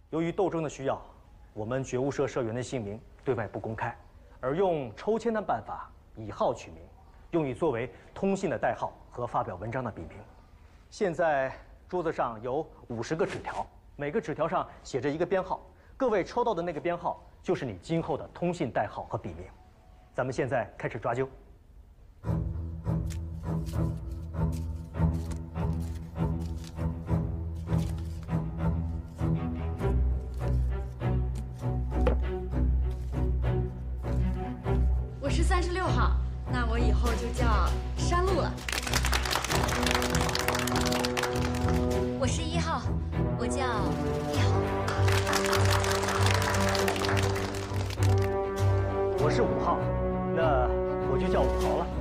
由于斗争的需要，我们觉悟社社员的姓名对外不公开，而用抽签的办法以号取名，用以作为通信的代号和发表文章的笔名。现在桌子上有50个纸条，每个纸条上写着一个编号，各位抽到的那个编号就是你今后的通信代号和笔名。咱们现在开始抓阄。 我是36号，那我以后就叫山路了。 我是1号，我叫一号。 我是5号，那我就叫5号了。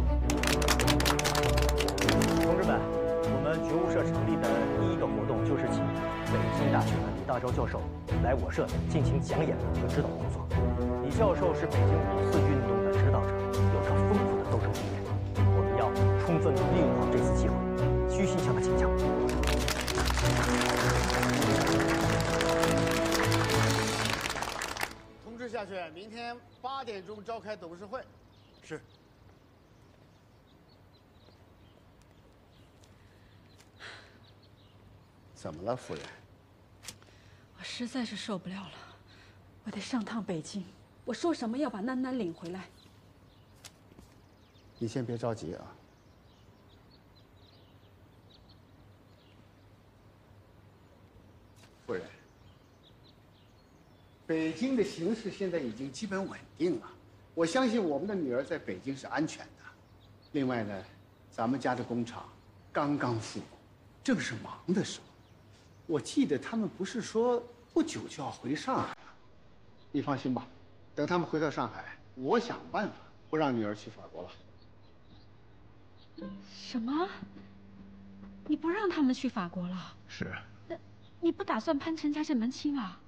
同志们，我们觉悟社成立的第一个活动就是请北京大学的李大钊教授来我社进行讲演和指导工作。李教授是北京5四运动的指导者，有着丰富的斗争经验，我们要充分利用好这次机会，虚心向他请教。 通知下去，明天8点钟召开董事会。是。怎么了，夫人？ 我实在是受不了了，我得上趟北京。我说什么要把囡囡领回来。 你先别着急啊。夫人，北京的形势现在已经基本稳定了，我相信我们的女儿在北京是安全的。另外呢，咱们家的工厂刚刚复工，正是忙的时候。我记得他们不是说不久就要回上海了？你放心吧，等他们回到上海，我想办法不让女儿去法国了。 什么？你不让他们去法国了？ 是。 你不打算攀陈家这门亲啊？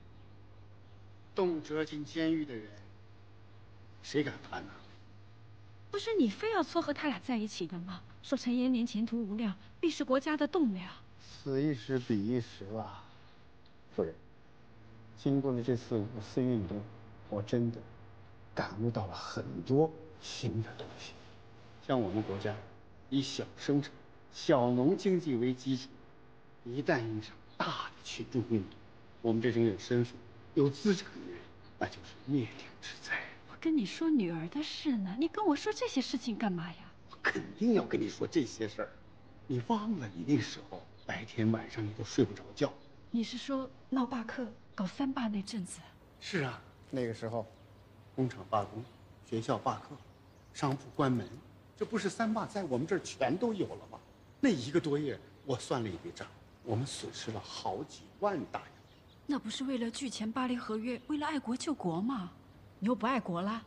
动辄进监狱的人，谁敢攀呢？ 不是你非要撮合他俩在一起的吗？说陈延年前途无量，必是国家的栋梁。 此一时彼一时吧，夫人。经过了这次5四运动，我真的感悟到了很多新的东西。像我们国家以小生产、小农经济为基础，一旦遇上大的群众运动，我们这种有身份、有资产的人，那就是灭顶之灾。 我跟你说女儿的事呢，你跟我说这些事情干嘛呀？ 我肯定要跟你说这些事儿。你忘了你那时候白天晚上你都睡不着觉。 你是说闹罢课、搞3罢那阵子？ 是啊，那个时候，工厂罢工，学校罢课，商铺关门，这不是3罢在我们这儿全都有了吗？那1个多月，我算了一笔账，我们损失了好几万大洋。 那不是为了拒签巴黎合约，为了爱国救国吗？你又不爱国了？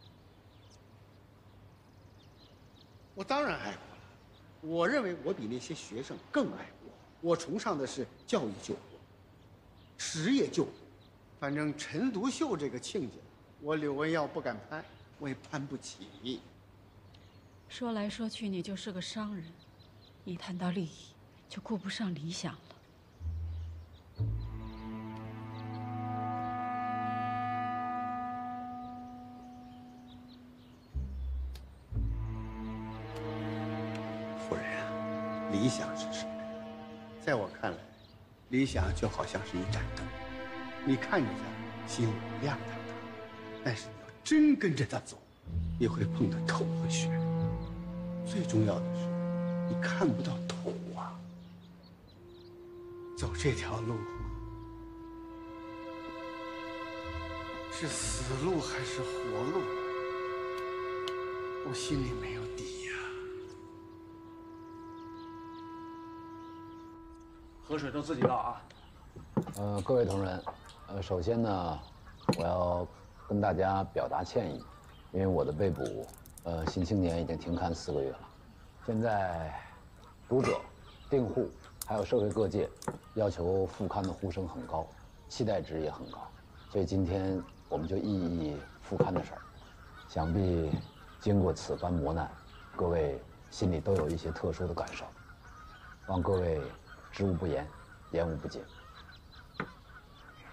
我当然爱国了，我认为我比那些学生更爱国。我崇尚的是教育救国，实业救国。反正陈独秀这个亲家，我柳文耀不敢攀，我也攀不起。 说来说去，你就是个商人，一谈到利益，就顾不上理想了。 夫人啊，理想是什么？在我看来，理想就好像是一盏灯，你看着它，心里亮堂堂，但是你要真跟着它走，你会碰得头破血流。最重要的是，你看不到头啊。走这条路，是死路还是活路，我心里没有底呀。 喝水都自己倒啊。 各位同仁，首先呢，我要跟大家表达歉意，因为我的被捕，新青年已经停刊4个月了。现在，读者、订户还有社会各界要求复刊的呼声很高，期待值也很高，所以今天我们就议议复刊的事儿。想必经过此番磨难，各位心里都有一些特殊的感受，望各位知无不言，言无不尽。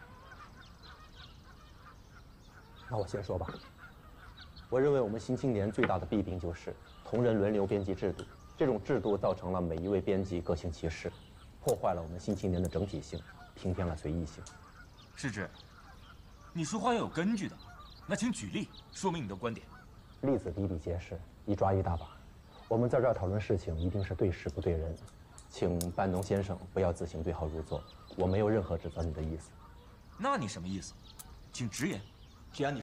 那我先说吧。我认为我们新青年最大的弊病就是同仁轮流编辑制度，这种制度造成了每一位编辑各行其事，破坏了我们新青年的整体性，平添了随意性。 世之，你说话要有根据的，那请举例说明你的观点。 例子比比皆是，一抓一大把。我们在这儿讨论事情，一定是对事不对人，请半农先生不要自行对号入座，我没有任何指责你的意思。 那你什么意思？请直言。既然你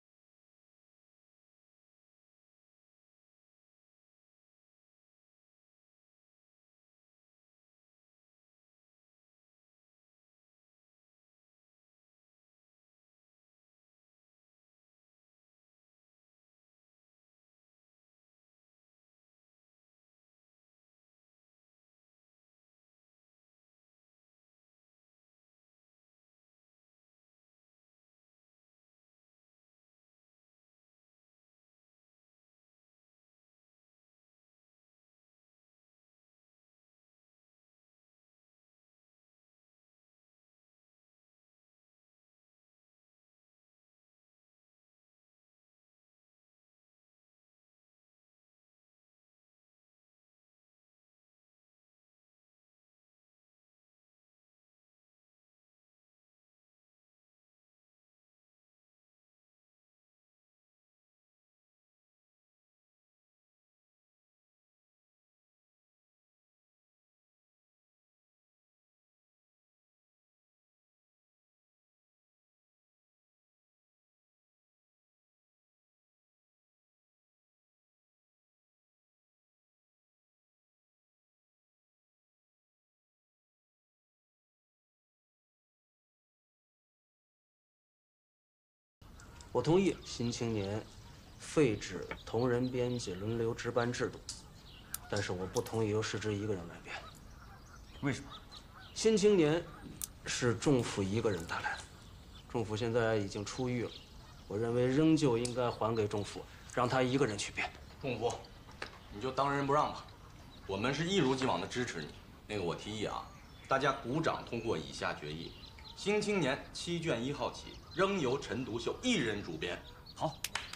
我同意新青年废止同仁编辑轮流值班制度，但是我不同意由世之一个人来编。 为什么？ 新青年是仲甫一个人带来的，仲甫现在已经出狱了，我认为仍旧应该还给仲甫，让他一个人去编。 仲甫，你就当仁不让吧，我们是一如既往的支持你。那个我提议啊，大家鼓掌通过以下决议：新青年7卷1号起，仍由陈独秀一人主编。 好。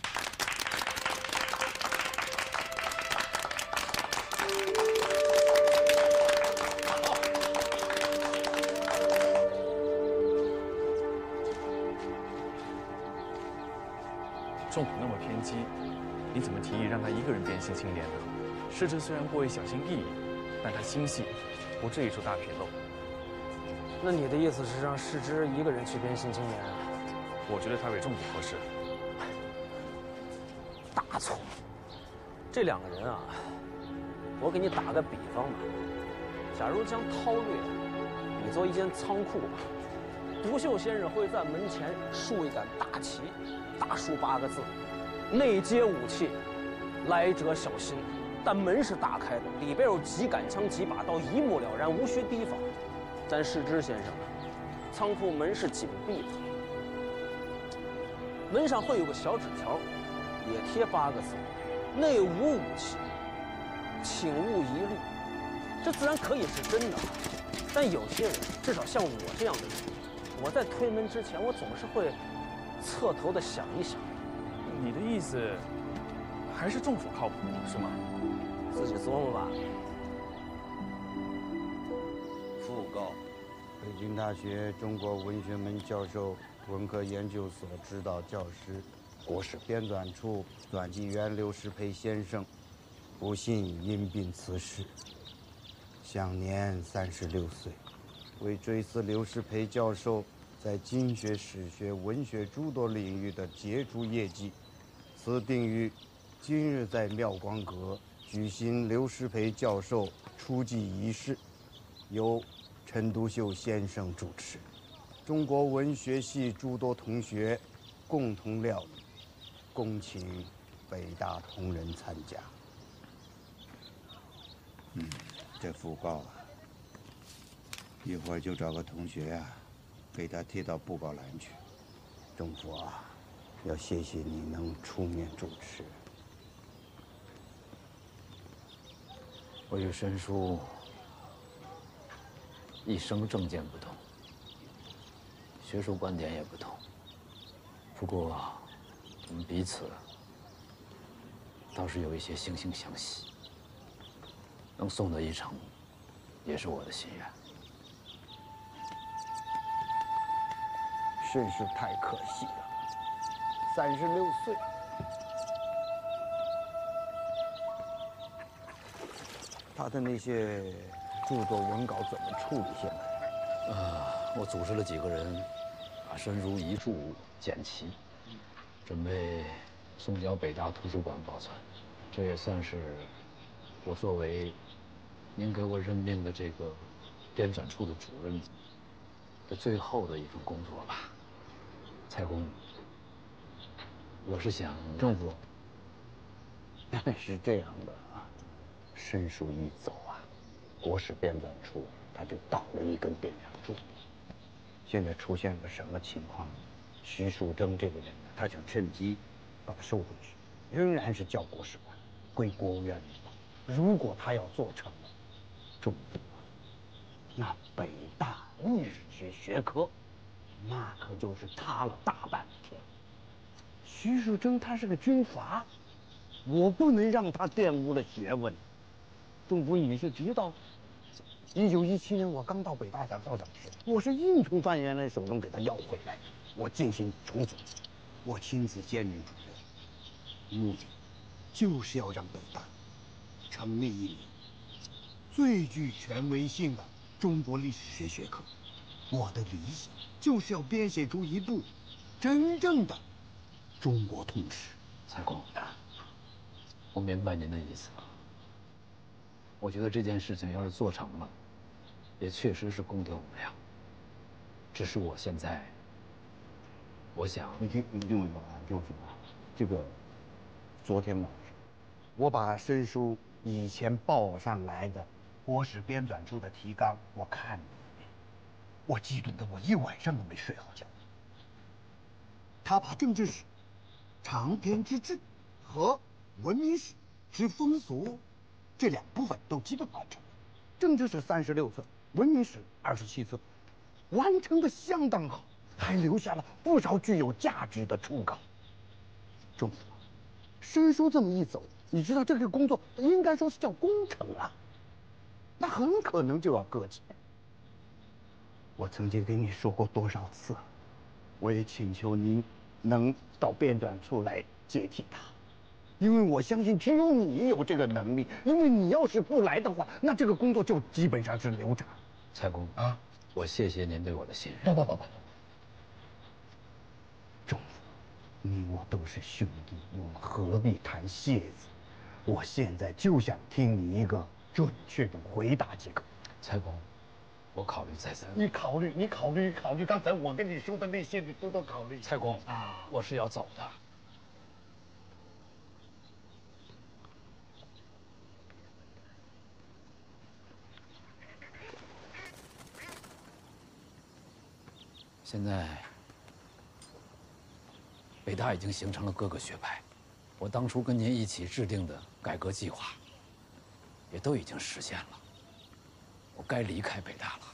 仲甫那么偏激，你怎么提议让他一个人编《新青年》呢？世之虽然过于小心翼翼，但他心细，不至于出大纰漏。 那你的意思是让世之一个人去编《新青年》啊？ 我觉得他比仲甫合适。 大错！这两个人啊，我给你打个比方吧。假如将韬略比作一间仓库吧，独秀先生会在门前竖一杆大旗，大书8个字：内接武器，来者小心。但门是打开的，里边有几杆枪几把刀，一目了然，无需提防。但世之先生啊，仓库门是紧闭的，门上会有个小纸条，也贴8个字：内无武器，请勿疑虑。这自然可以是真的，但有些人，至少像我这样的人，我在推门之前，我总是会侧头的想一想。 你的意思还是仲甫靠谱，是吗？ 自己琢磨吧。 讣告：北京大学中国文学门教授、文科研究所指导教师、国史编纂处纂辑员刘师培先生，不幸因病辞世，享年36岁。为追思刘师培教授在经学、史学、文学诸多领域的杰出业绩，此定于今日在妙光阁举行刘师培教授出祭仪式，由陈独秀先生主持，中国文学系诸多同学共同料理，恭请北大同仁参加。 这讣告啊，一会儿就找个同学啊，给他贴到布告栏去。 仲甫啊，要谢谢你能出面主持。 我与申叔一生政见不同，学术观点也不同，不过我们彼此倒是有一些惺惺相惜，能送得一程，也是我的心愿。 真是太可惜了，36岁。他的那些著作文稿怎么处理现在？ 我组织了几个人，把申书遗著剪齐，准备送交北大图书馆保存。这也算是我作为您给我任命的这个编纂处的主任的最后的一份工作吧。蔡公，我是想政府是这样的啊，申书一走啊，国史编纂处他就倒了一根电梁柱。现在出现个什么情况？徐树铮这个人呢，他想趁机把它收回去，仍然是交国史馆，归国务院领导。如果他要做成了，中部那北大历史学学科，那可就是塌了大半天。徐树铮他是个军阀，我不能让他玷污了学问。中部你是知道，1917年我刚到北大当校长时，我是硬从范元来手中给他要回来，我进行重组，我亲自兼任主任，目的就是要让北大成立一名最具权威性的中国历史学学科。我的理想就是要编写出一部真正的中国通史。 蔡公，我明白您的意思。我觉得这件事情要是做成了，也确实是功德无量。只是我现在，我想， 你听我说啊，就是啊，这个昨天晚上，我把申书以前报上来的国史编纂处的提纲我看了一遍，我激动的我一晚上都没睡好觉。他把政治史、长篇之治和文明史之风俗这两部分都基本完成了。政治史36册，文明史27册，完成的相当好，还留下了不少具有价值的初稿。中府，申书这么一走，你知道这个工作应该说是叫工程啊，那很可能就要搁浅。我曾经跟你说过多少次，我也请求您能到编纂处来接替他，因为我相信只有你有这个能力，因为你要是不来的话，那这个工作就基本上是流产。 蔡公啊，我谢谢您对我的信任。 不，中府，你我都是兄弟，我们何必谈谢字？我现在就想听你一个准确的回答即可。 蔡公，我考虑再三。 你考虑，刚才我跟你说的那些，你都考虑。 蔡公啊，我是要走的。现在，北大已经形成了各个学派，我当初跟您一起制定的改革计划，也都已经实现了。我该离开北大了。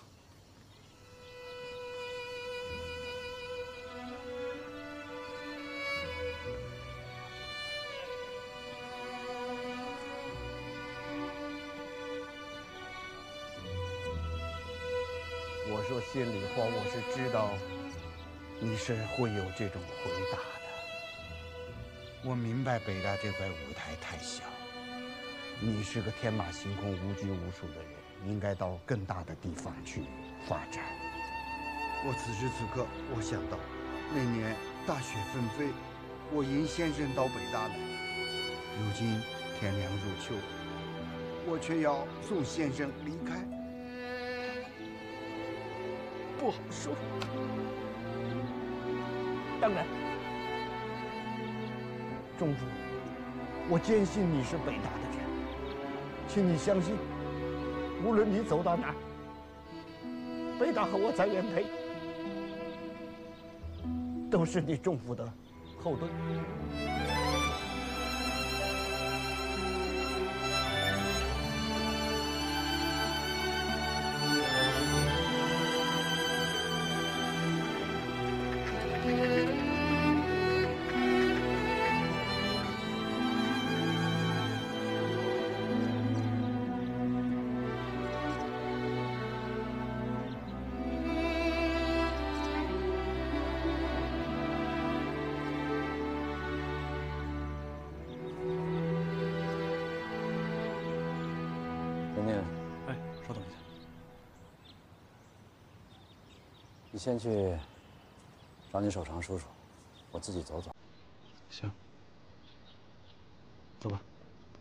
我说心里话，我是知道你是会有这种回答的。我明白北大这块舞台太小，你是个天马行空、无拘无束的人，应该到更大的地方去发展。我此时此刻，我想到那年大雪纷飞，我迎先生到北大来，如今天凉入秋，我却要送先生离开。不好说。当然，中府，我坚信你是北大的人，请你相信，无论你走到哪儿，北大和我在原配，都是你中府的后盾。 宁宁， 哎，稍等一下。 你先去找你手长叔叔，我自己走走。 行，走吧。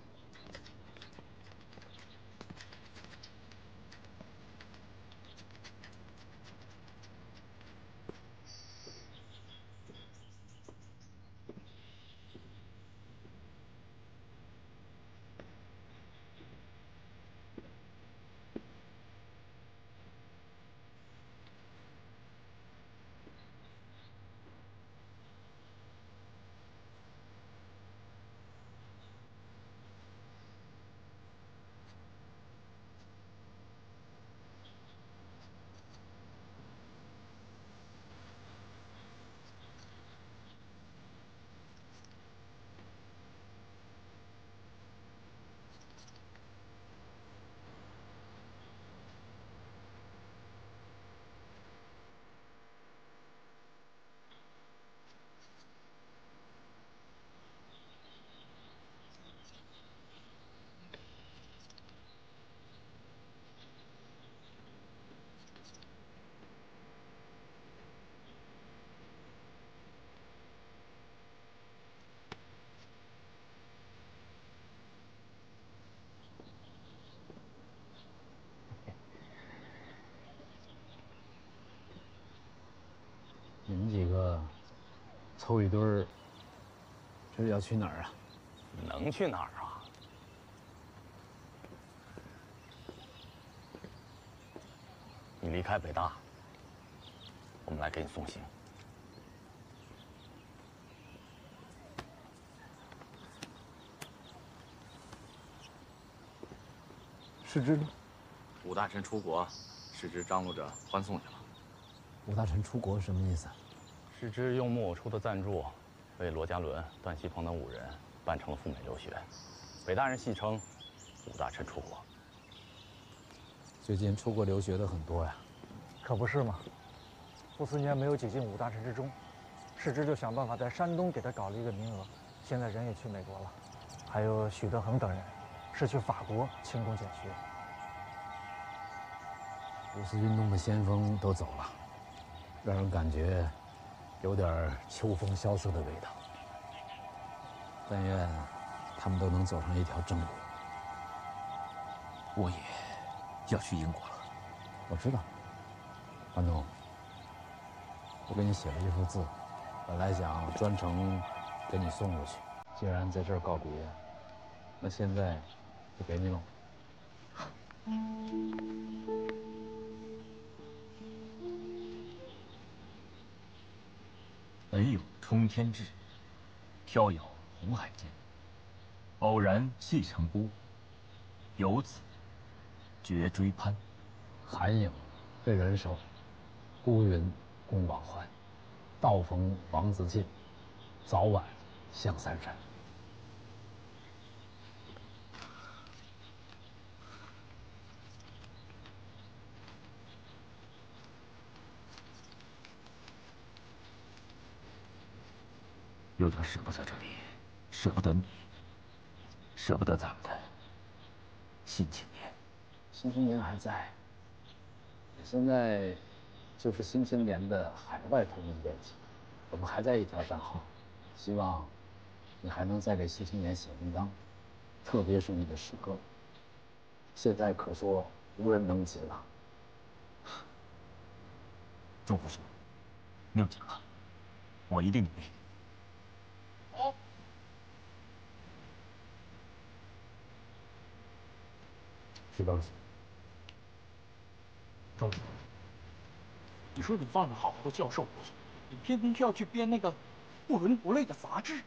你们几个凑一堆儿，这是要去哪儿啊？ 能去哪儿啊？你离开北大，我们来给你送行。 世之呢？ 武大臣出国，世之张罗着欢送去了。 武大臣出国什么意思？ 世之用木偶出的赞助，为罗家伦、段锡鹏等5人办成了赴美留学。北大人戏称武大臣出国。 最近出国留学的很多呀。 可不是嘛，傅斯年没有挤进武大臣之中，世之就想办法在山东给他搞了一个名额，现在人也去美国了。还有许德恒等人是去法国勤工俭学。 五四运动的先锋都走了，让人感觉有点秋风萧瑟的味道。但愿他们都能走上一条正路。 我也要去英国了。 我知道，安东，我给你写了一幅字，本来想专程给你送过去。既然在这儿告别，那现在就给你了。 本有冲天志，飘摇红海间。偶然系成孤，由此绝追攀。 寒影被人守，孤云共往还。道逢王自尽，早晚向三山。 有点舍不得这里，舍不得你，舍不得咱们的新青年。 新青年还在，现在就是新青年的海外通用编辑，我们还在一条战号。希望你还能再给新青年写文章，特别是你的诗歌，现在可说无人能及了。 钟副书，你有讲了，我一定努力。 徐刚， 钟副，你说你放着好好的教授，你偏偏就要去编那个不伦不类的杂志。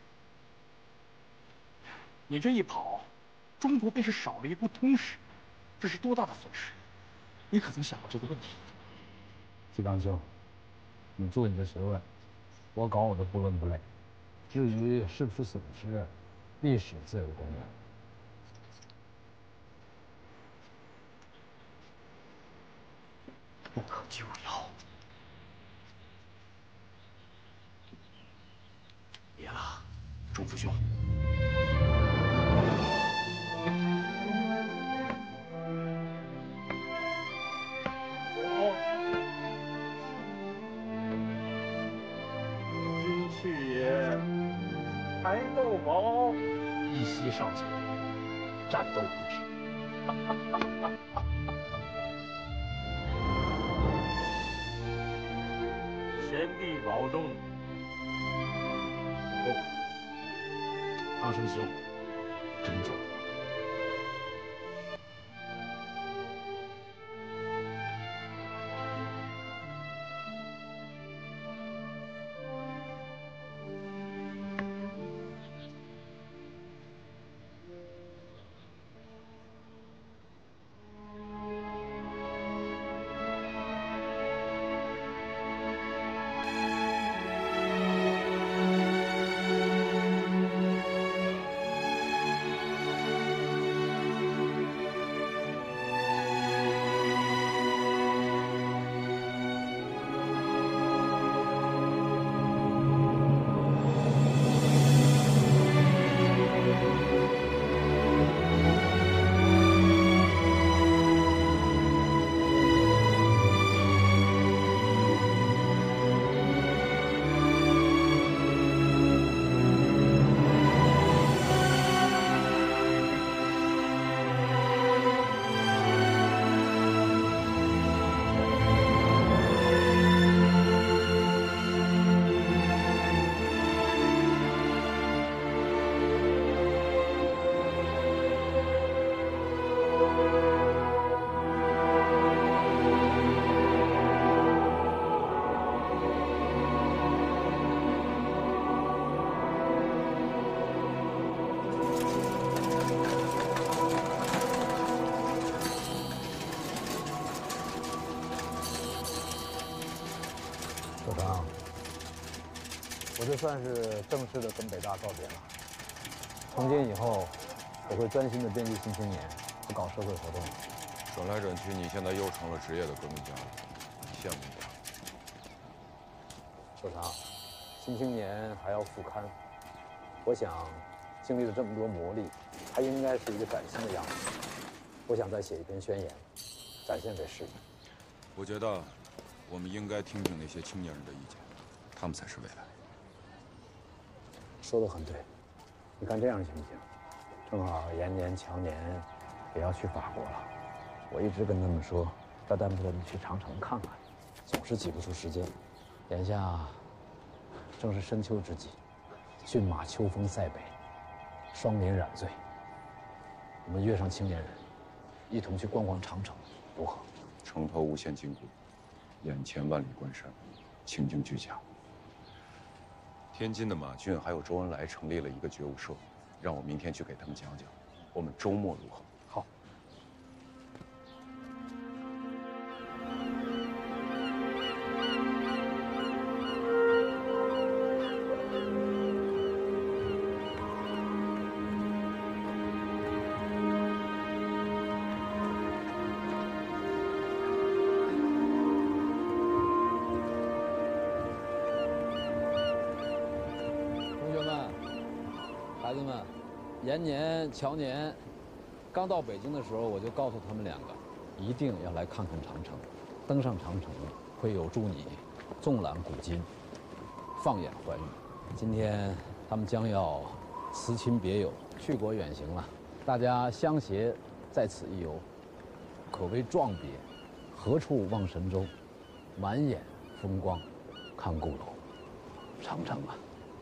你这一跑，中国便是少了一部通史，这是多大的损失？你可曾想过这个问题？ 徐刚兄，你做你的学问，我搞我的不伦不类。至于是不是损失，历史自有公论。 不可救药。别了，钟副兄。 宝一息尚存，战斗不止。先帝保重。唐僧兄，珍重。 首长，我这算是正式的跟北大告别了。从今以后，我会专心的编辑《新青年》，不搞社会活动。 转来转去，你现在又成了职业的革命家了，羡慕不？ 首长，《新青年》还要复刊，我想，经历了这么多磨砺，它应该是一个崭新的样子。我想再写一篇宣言，展现给世人。 我觉得，我们应该听听那些青年人的意见，他们才是未来。 说得很对，你看这样行不行？正好延年、强年也要去法国了，我一直跟他们说，大但不得去长城看看，总是挤不出时间。眼下正是深秋之际，骏马秋风塞北，霜林染醉。我们约上青年人，一同去逛逛长城，如何？ 城头无限金谷，眼前万里关山，情景俱佳。天津的马俊还有周恩来成立了一个觉悟社，让我明天去给他们讲讲，我们周末如何？ 好。孩子们，延年、乔年，刚到北京的时候，我就告诉他们两个，一定要来看看长城。登上长城会有助你纵览古今，放眼寰宇。今天他们将要辞亲别友，去国远行了。大家相携在此一游，可谓壮别。何处望神州？满眼风光看故楼。长城啊！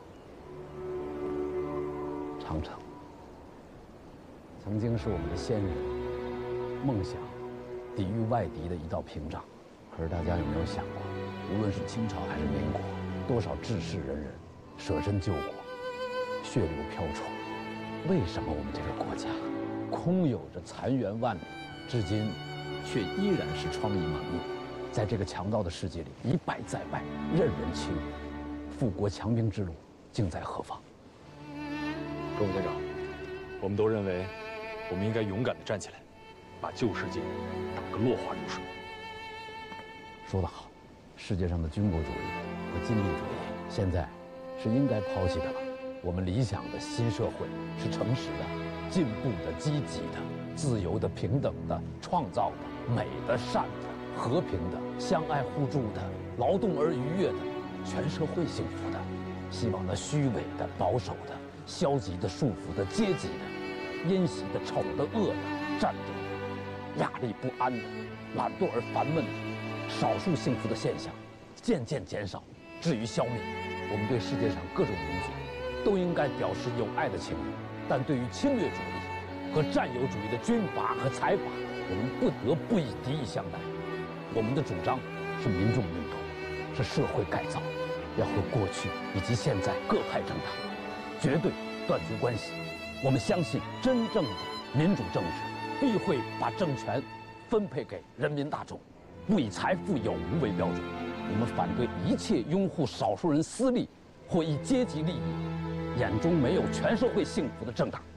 长城曾经是我们的先人梦想抵御外敌的一道屏障，可是大家有没有想过，无论是清朝还是民国，多少志士仁人舍身救国，血流飘冲，为什么我们这个国家空有着残垣万里，至今却依然是疮痍满目？在这个强盗的世界里，一败再败，任人欺辱，富国强兵之路竟在何方？ 各位队长，我们都认为，我们应该勇敢地站起来，把旧世界打个落花流水。 说得好，世界上的军国主义和禁地主义现在是应该抛弃的了。我们理想的新社会是诚实的、进步的、积极的、自由的、平等的、创造的、美的、善的、和平的、相爱互助的、劳动而愉悦的、全社会幸福的。希望那虚伪的、保守的、 消极的、束缚的、阶级的、阴习的、丑的、恶的、战争的、压力不安的、懒惰而烦闷的、少数幸福的现象渐渐减少，至于消灭。我们对世界上各种民族都应该表示友爱的情谊，但对于侵略主义和占有主义的军阀和财阀，我们不得不以敌意相待。我们的主张是民众运动，是社会改造，要和过去以及现在各派政党绝对断绝关系。我们相信，真正的民主政治必会把政权分配给人民大众，不以财富有无为标准。我们反对一切拥护少数人私利或以阶级利益眼中没有全社会幸福的政党。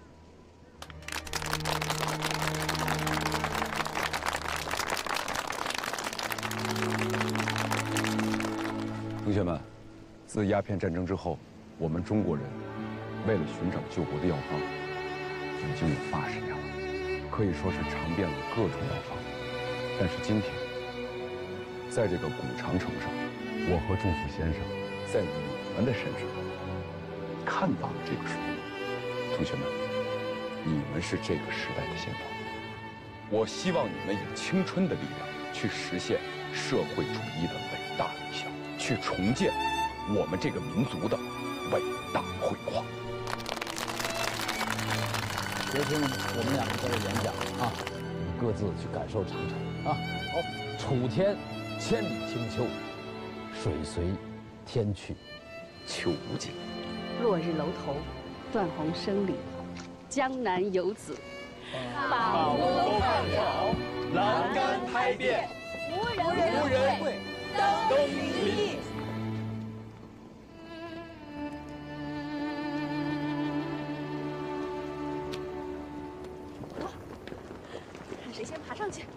同学们，自鸦片战争之后，我们中国人为了寻找救国的药方，已经有80年了，可以说是尝遍了各种药方。但是今天，在这个古长城上，我和祝福先生在你们的身上看到了这个树。同学们，你们是这个时代的先锋，我希望你们以青春的力量去实现社会主义的伟大理想，去重建我们这个民族的伟大辉煌。 别听我们两个在这演讲啊，各自去感受长城啊。好，楚天千里清秋，水随天去秋无尽。 落日楼头，断鸿声里，江南游子， 宝屋看鸟，栏杆拍遍，无人会，登临。 看谁先爬上去。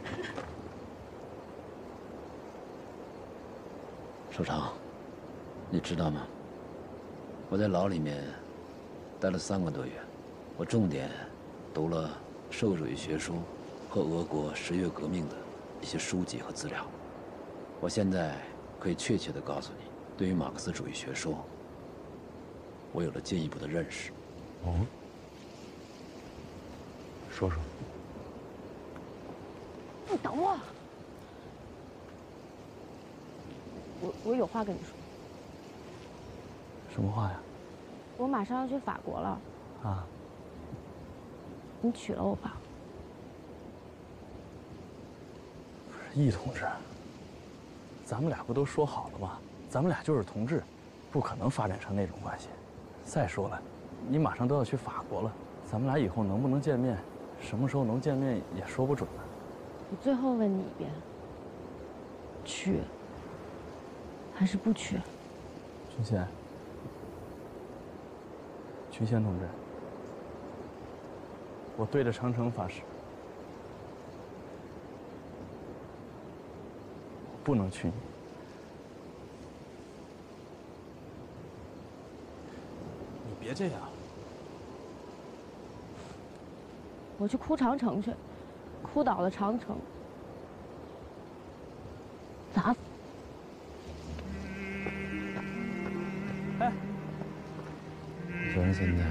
首长，你知道吗？我在牢里面待了3个多月，我重点读了社会主义学说和俄国10月革命的一些书籍和资料。我现在可以确切地告诉你，对于马克思主义学说，我有了进一步的认识。 哦，说说。 你等我，我有话跟你说。 什么话呀？ 我马上要去法国了。 啊？ 你娶了我吧。 易同志，咱们俩不都说好了吗？咱们俩就是同志，不可能发展成那种关系。再说了，你马上都要去法国了，咱们俩以后能不能见面，什么时候能见面也说不准呢。 我最后问你一遍，娶还是不娶？ 君贤，君贤同志，我对着长城发誓，不能娶你。你别这样。 我去哭长城去，哭倒了长城，砸死。 哎，虽然现在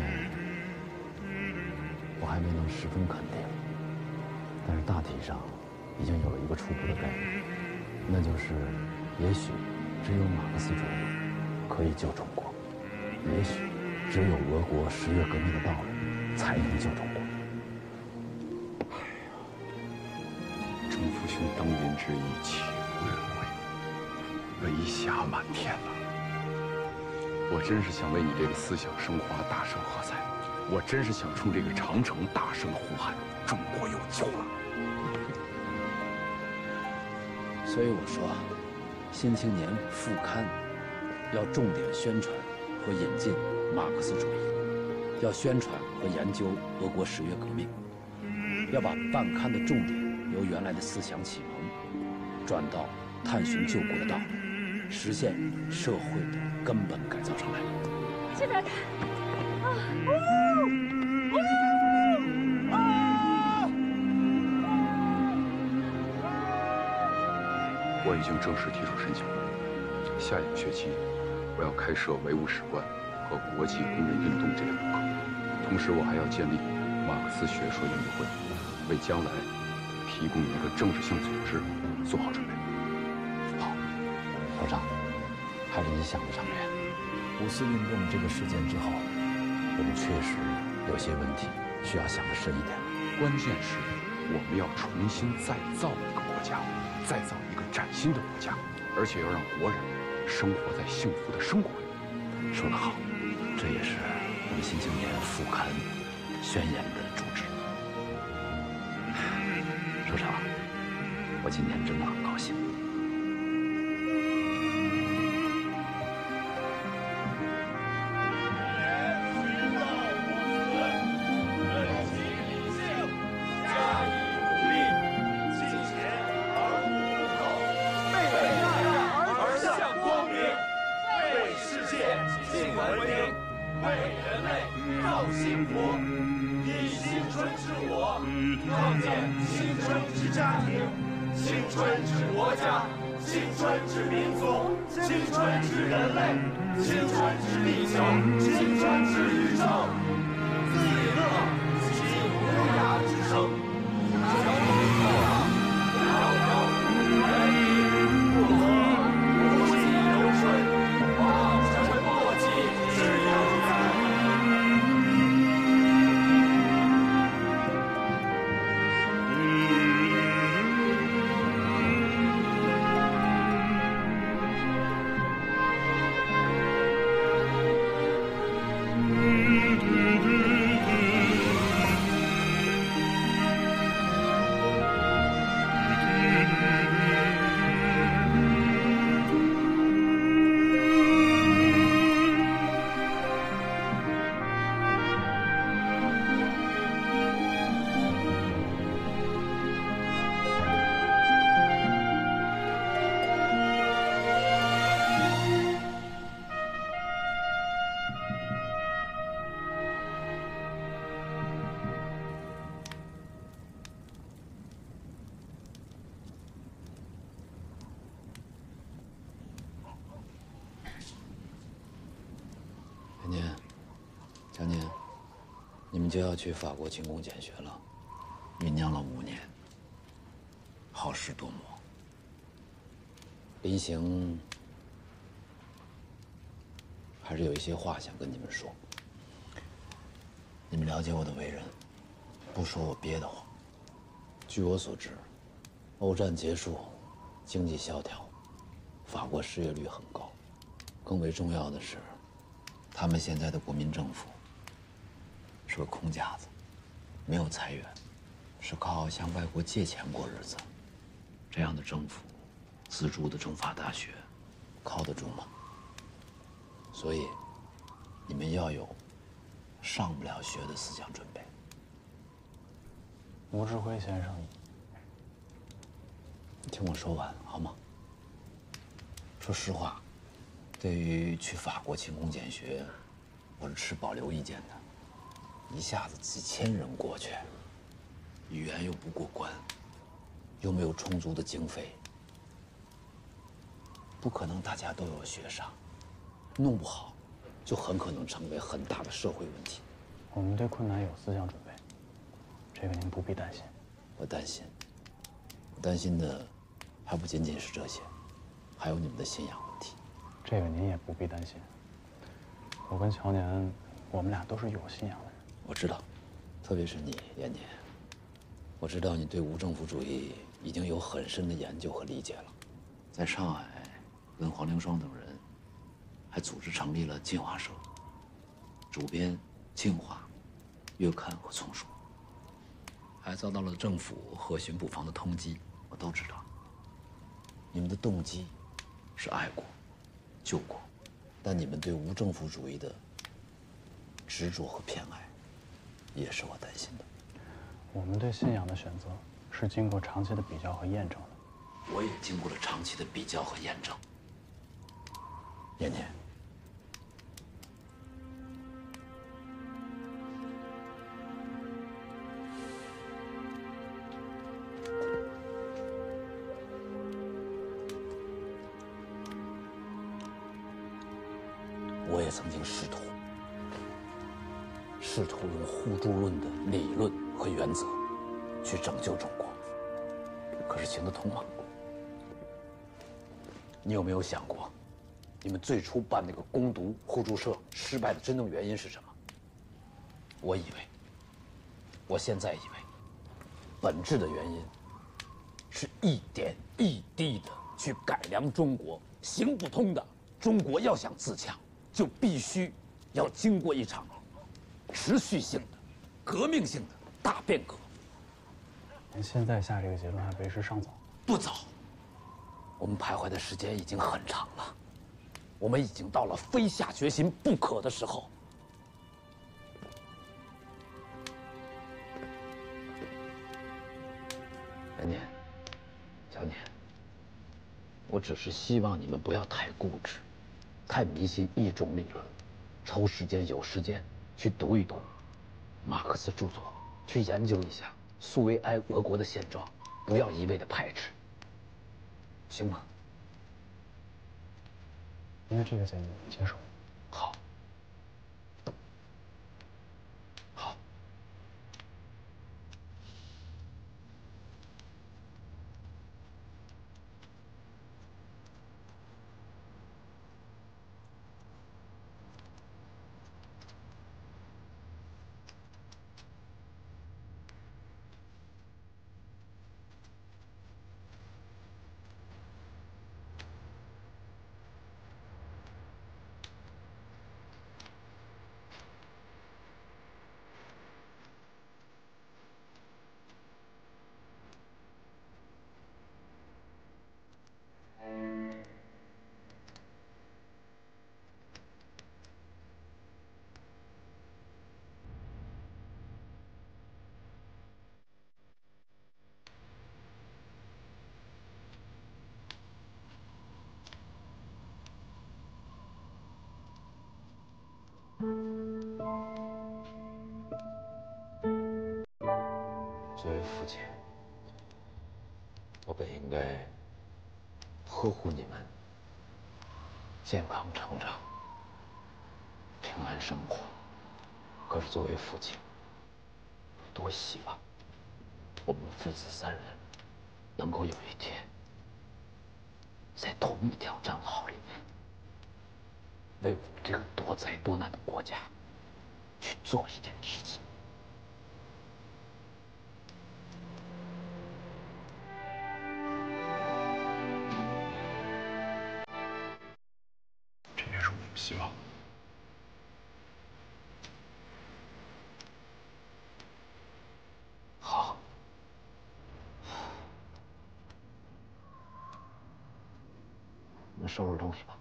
我还没能十分肯定，但是大体上已经有了一个初步的概念，那就是也许只有马克思主义可以救中国，也许只有俄国10月革命的道路才能救中国。 钟父兄当年之意岂无人会，威霞满天了。我真是想为你这个思想升华大声喝彩，我真是想冲这个长城大声呼喊：中国有救了！ 所以我说，《新青年》副刊要重点宣传和引进马克思主义，要宣传和研究俄国10月革命，要把办刊的重点由原来的思想启蒙转到探寻救国的道路，实现社会的根本改造上来。 这边看， 我已经正式提出申请了，下一个学期我要开设维吾史观和国际工人运动这2个。同时，我还要建立马克思学说研究会，为将来提供一个政治性组织做好准备。 好，首长，还是你想的长远。五四运动这个事件之后，我们确实有些问题需要想得深一点。 关键是我们要重新再造一个国家，再造一个崭新的国家，而且要让国人生活在幸福的生活里。 说得好，这也是我们《新青年》复刊宣言的主旨。首长，我今天真的很高兴。就要去法国勤工俭学了，酝酿了5年，好事多磨。临行，还是有一些话想跟你们说。你们了解我的为人，不说我憋得慌。据我所知，欧战结束，经济萧条，法国失业率很高。更为重要的是，他们现在的国民政府是个空架子，没有裁员，是靠向外国借钱过日子。这样的政府，资助的政法大学，靠得住吗？所以，你们要有上不了学的思想准备。 吴志辉先生， 听我说完好吗？说实话，对于去法国勤工俭学，我是持保留意见的。一下子几千人过去，语言又不过关，又没有充足的经费，不可能大家都有学上，弄不好就很可能成为很大的社会问题。 我们对困难有思想准备，这个您不必担心。 我担心，我担心的还不仅仅是这些，还有你们的信仰问题。 这个您也不必担心。我跟乔年，我们俩都是有信仰的人。 我知道，特别是你，延年。我知道你对无政府主义已经有很深的研究和理解了。在上海，跟黄凌霜等人还组织成立了进化社，主编《进化》月刊和丛书，还遭到了政府和巡捕房的通缉。我都知道，你们的动机是爱国、救国，但你们对无政府主义的执着和偏爱，也是我担心的。 我们对信仰的选择是经过长期的比较和验证的。 我也经过了长期的比较和验证。延年，我也曾经试图试图用互助论的理论和原则去拯救中国，可是行得通吗？你有没有想过，你们最初办那个攻读互助社失败的真正原因是什么？我现在以为，本质的原因是一点一滴的去改良中国，行不通的。中国要想自强，就必须要经过一场持续性的、革命性的大变革。 您现在下这个结论还为时尚早。 不早，我们徘徊的时间已经很长了，我们已经到了非下决心不可的时候。元年，小年，我只是希望你们不要太固执，太迷信一种理论，抽时间有时间去读一读马克思著作，去研究一下苏维埃俄国的现状，不要一味的排斥，行吗？ 因为这个建议我接受。 好。好。作为父亲，我本应该呵护你们健康成长、平安生活。可是作为父亲，多希望我们父子三人能够有一天，在同一条战壕里面，为我们这个多灾多难的国家去做一件事情。 这也是我们希望。 好。我们收拾东西吧。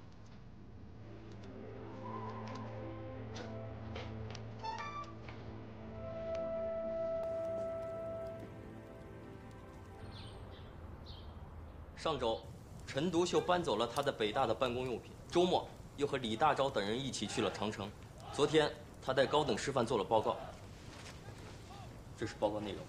上周，陈独秀搬走了他的北大的办公用品，周末又和李大钊等人一起去了长城。昨天，他带高等师范做了报告。这是报告内容。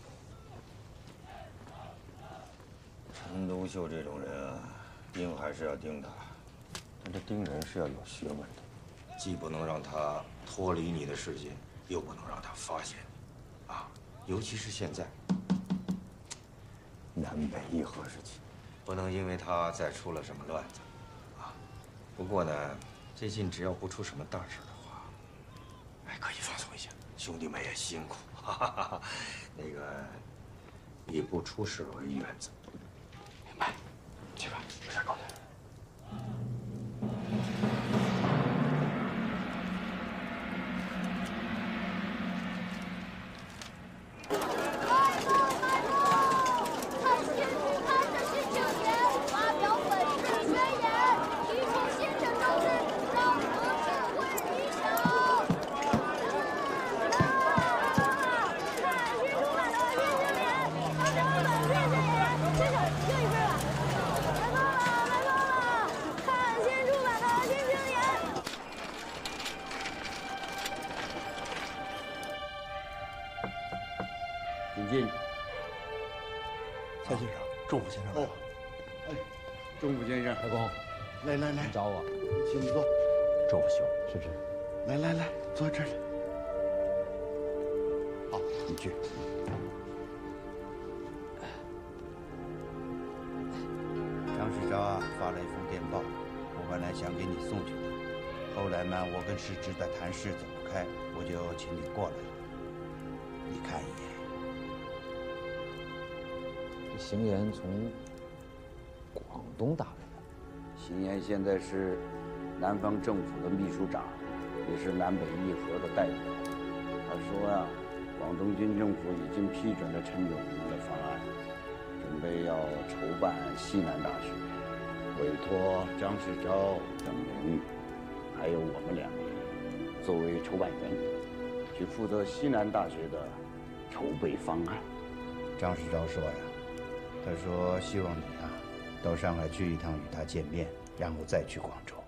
陈独秀这种人啊，盯还是要盯他，但这盯人是要有学问的，既不能让他脱离你的视线，又不能让他发现你，啊，尤其是现在南北议和时期，不能因为他再出了什么乱子，啊。不过呢，最近只要不出什么大事的话，哎，可以放松一下，兄弟们也辛苦，哈哈哈。那个，以不出事为原则。 明白，去吧，吃点糕点。 引荐你， 蔡先生， 祝福先生。 哦，哎，钟府先生， 太公， 来来来， 找我， 请坐。 周副兄，是。 来来来，坐这里。 去。张世钊啊，发了一封电报，我本来想给你送去的，后来嘛，我跟世之在谈事走不开，我就请你过来了。你看一眼。 这邢岩从广东打来的。 邢岩现在是南方政府的秘书长，也是南北议和的代表。他说啊，广东军政府已经批准了陈永明的方案，准备要筹办西南大学，委托张世钊、邓明，还有我们两个人作为筹办员，去负责西南大学的筹备方案。张世钊说呀，他说希望你啊到上海去一趟与他见面，然后再去广州。